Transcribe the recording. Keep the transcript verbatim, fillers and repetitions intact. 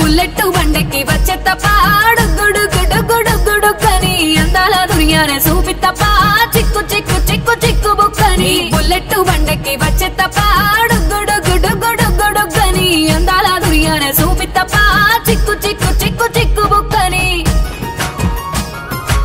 bullet బండెక్కి వచ్చే తప్ప గుడు గుడు గుడు గుడుకని అందాల దునియానే చూపి తప్ప చిక్కు చిక్కు చిక్కు చిక్కు బుక్కని బుల్లెట్ బండెక్కి వచ్చే తప్ప